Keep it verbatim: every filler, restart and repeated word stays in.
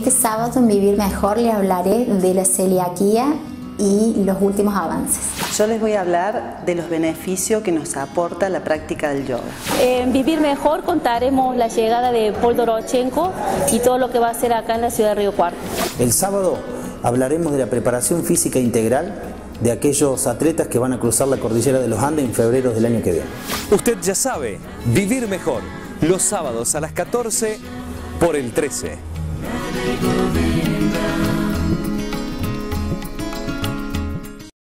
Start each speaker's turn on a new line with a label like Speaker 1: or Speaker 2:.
Speaker 1: Este sábado en Vivir Mejor le hablaré de la celiaquía y los últimos avances.
Speaker 2: Yo les voy a hablar de los beneficios que nos aporta la práctica del yoga.
Speaker 3: En Vivir Mejor contaremos la llegada de Paul Dorochenko y todo lo que va a hacer acá en la ciudad de Río Cuarto.
Speaker 4: El sábado hablaremos de la preparación física integral de aquellos atletas que van a cruzar la cordillera de los Andes en febrero del año que viene.
Speaker 5: Usted ya sabe, Vivir Mejor, los sábados a las catorce por el trece.